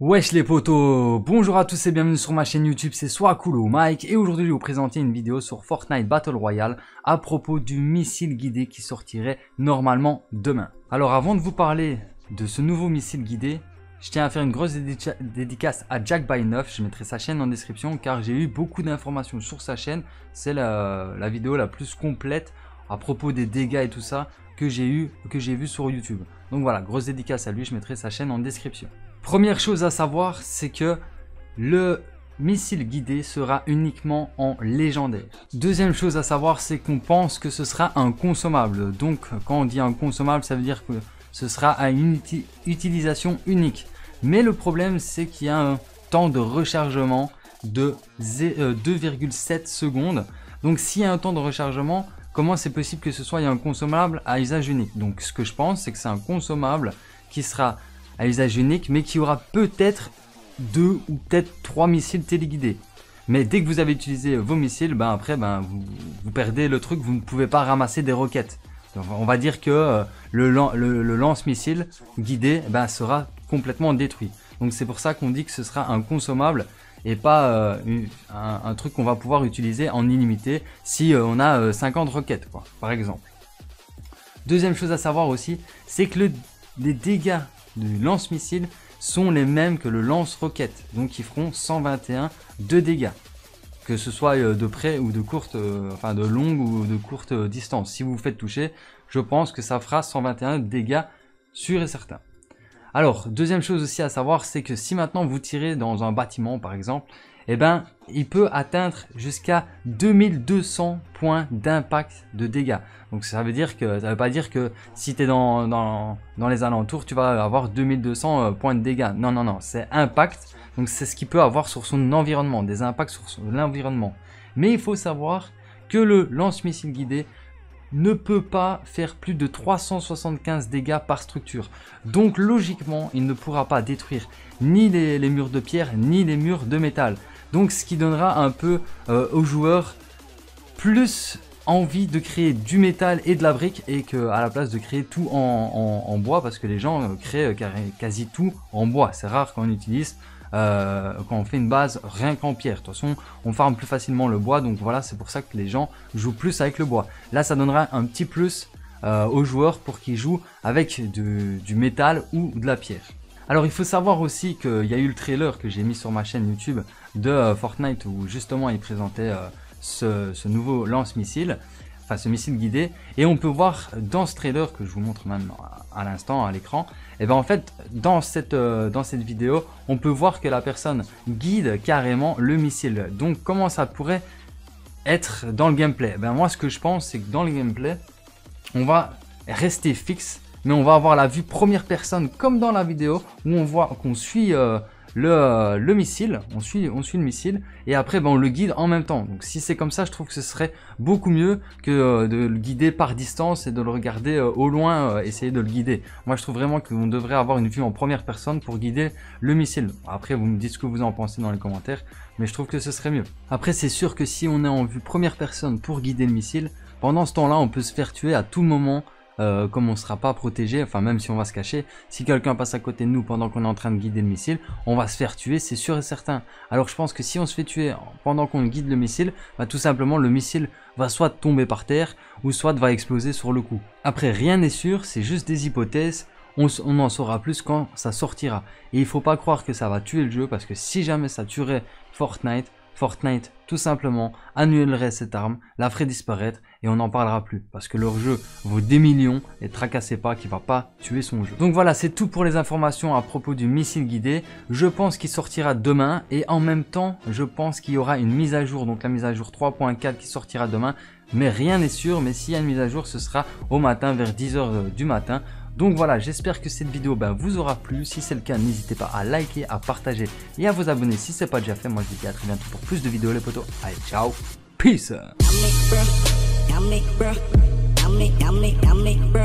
Wesh les potos, bonjour à tous et bienvenue sur ma chaîne YouTube, c'est Swakulo Mike et aujourd'hui je vais vous présenter une vidéo sur Fortnite Battle Royale à propos du missile guidé qui sortirait normalement demain. Alors avant de vous parler de ce nouveau missile guidé, je tiens à faire une grosse dédicace à Jack9, je mettrai sa chaîne en description car j'ai eu beaucoup d'informations sur sa chaîne, c'est la vidéo la plus complète à propos des dégâts et tout ça que j'ai vu sur YouTube. Donc voilà, grosse dédicace à lui, je mettrai sa chaîne en description. Première chose à savoir, c'est que le missile guidé sera uniquement en légendaire. Deuxième chose à savoir, c'est qu'on pense que ce sera un consommable. Donc quand on dit un consommable, ça veut dire que ce sera à une utilisation unique. Mais le problème, c'est qu'il y a un temps de rechargement de 2,7 secondes. Donc s'il y a un temps de rechargement, comment c'est possible que ce soit un consommable à usage unique? Donc ce que je pense, c'est que c'est un consommable qui sera à usage unique, mais qui aura peut-être 2 ou peut-être 3 missiles téléguidés. Mais dès que vous avez utilisé vos missiles, après vous perdez le truc, vous ne pouvez pas ramasser des roquettes. Donc, on va dire que le lance-missile guidé sera complètement détruit. Donc c'est pour ça qu'on dit que ce sera un consommable et pas un truc qu'on va pouvoir utiliser en illimité si on a 50 roquettes, quoi, par exemple. Deuxième chose à savoir aussi, c'est que les dégâts du lance-missile sont les mêmes que le lance-roquette, donc ils feront 121 de dégâts, que ce soit de près ou de courte, enfin de longue ou de courte distance. Si vous vous faites toucher, je pense que ça fera 121 dégâts sûr et certain. Alors, deuxième chose aussi à savoir, c'est que si maintenant vous tirez dans un bâtiment par exemple, il peut atteindre jusqu'à 2200 points d'impact de dégâts. Donc ça veut pas dire que si tu es dans les alentours, tu vas avoir 2200 points de dégâts. Non, non, non, c'est impact. Donc c'est ce qu'il peut avoir sur son environnement, des impacts sur l'environnement. Mais il faut savoir que le lance-missile guidé ne peut pas faire plus de 375 dégâts par structure. Donc logiquement, il ne pourra pas détruire ni les murs de pierre, ni les murs de métal. Donc ce qui donnera un peu aux joueurs plus envie de créer du métal et de la brique, et que à la place de créer tout en bois, parce que les gens créent quasi tout en bois. C'est rare qu'on utilise quand on fait une base rien qu'en pierre. De toute façon on farme plus facilement le bois, donc voilà, c'est pour ça que les gens jouent plus avec le bois. Là ça donnera un petit plus aux joueurs pour qu'ils jouent avec du métal ou de la pierre. Alors il faut savoir aussi qu'il y a eu le trailer que j'ai mis sur ma chaîne YouTube de Fortnite où justement il présentait ce nouveau lance-missile, enfin ce missile guidé, et on peut voir dans ce trailer que je vous montre maintenant à l'instant à l'écran, en fait dans cette vidéo on peut voir que la personne guide carrément le missile. Donc comment ça pourrait être dans le gameplay? Moi ce que je pense, c'est que dans le gameplay on va rester fixe, mais on va avoir la vue première personne comme dans la vidéo où on voit qu'on suit le missile, on suit le missile, et après on le guide en même temps. Donc si c'est comme ça, je trouve que ce serait beaucoup mieux que de le guider par distance et de le regarder au loin, essayer de le guider. Moi je trouve vraiment qu'on devrait avoir une vue en première personne pour guider le missile. Après vous me dites ce que vous en pensez dans les commentaires, mais je trouve que ce serait mieux. Après c'est sûr que si on est en vue première personne pour guider le missile, pendant ce temps là on peut se faire tuer à tout moment. Comme on ne sera pas protégé, enfin même si on va se cacher, si quelqu'un passe à côté de nous pendant qu'on est en train de guider le missile, on va se faire tuer, c'est sûr et certain. Alors je pense que si on se fait tuer pendant qu'on guide le missile, tout simplement le missile va soit tomber par terre ou soit va exploser sur le coup. Après rien n'est sûr, c'est juste des hypothèses, on en saura plus quand ça sortira. Et il faut pas croire que ça va tuer le jeu, parce que si jamais ça tuerait Fortnite tout simplement annulerait cette arme, la ferait disparaître et on n'en parlera plus, parce que leur jeu vaut des millions et tracassez pas qu'il va pas tuer son jeu. Donc voilà, c'est tout pour les informations à propos du missile guidé. Je pense qu'il sortira demain, et en même temps je pense qu'il y aura une mise à jour, donc la mise à jour 3.4 qui sortira demain, mais rien n'est sûr. Mais s'il y a une mise à jour, ce sera au matin vers 10 h du matin. Donc voilà, j'espère que cette vidéo vous aura plu. Si c'est le cas, n'hésitez pas à liker, à partager et à vous abonner si ce n'est pas déjà fait. Moi je vous dis à très bientôt pour plus de vidéos les potos. Allez, ciao, peace.